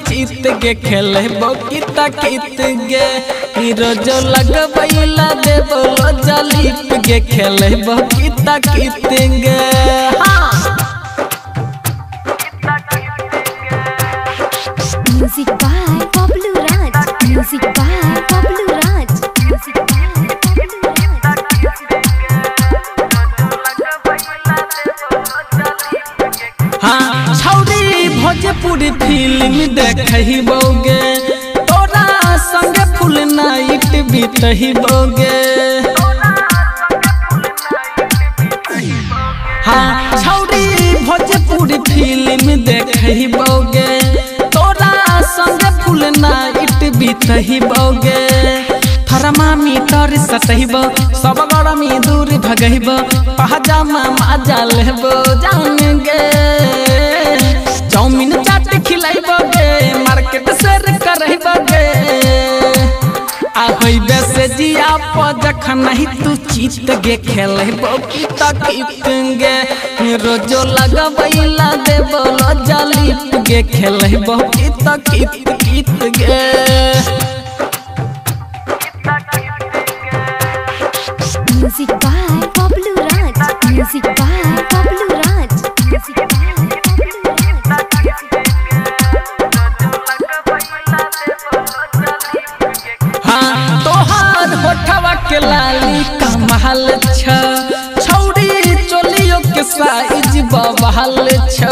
चित गे खेलबो किता कित गे रोज लगबैला देबो जलीप गे खेलबो किता कित गे Music by Bablu Raj. Music by Bablu Raj. Music by Bablu Raj. हाँ छौरी भोजपुरी फिल्म देखहिबोगे तोरा संगे फुल नाइट बीतहिबोगे हाँ छौरी भोजपुरी फिल्म देखहिबोगे संगे फुल नाइट बीतहिबोगे थर्मामीटर सटहिबो सब गरमी दूर भगहिबो पजामा मजा लेबो जानेंगे चाउमीन चाट खिलाइबोगे मार्केट शेर करहिबोगे आहोइबे से जिया पजख नहीं तू चित गे खेलबो किता कित गे रोजो लगबैला देबो जलीप गे खेलबो किता कित कित गे Music by Bablu Raj. Music by Bablu Raj. Music by हाँ तोहार होठवा के लाली कमाल छ छौरी चोलियो के साइज बवाल छ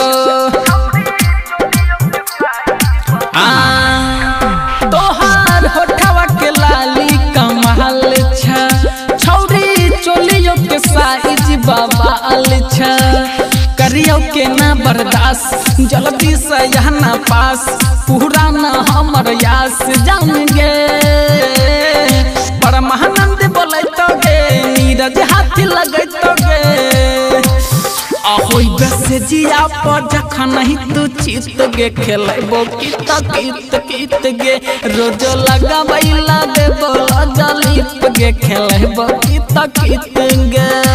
तोहार होठवा के लाली कमाल छ छौरी चोलियो के साइज बवाल छ करियो के ना बर्दाश्त जल्दी से यहाँ ना पास पूरा ना हमर यास जानेंगे परमानंद बोले तो गे नीरज हाथी लगे तो गे ahoy बसे जिया पर जखा नहीं तू चित गे खेलबो किता कित कित गे रोज लगबैला देबो जलीप गे खेलबो किता कित गे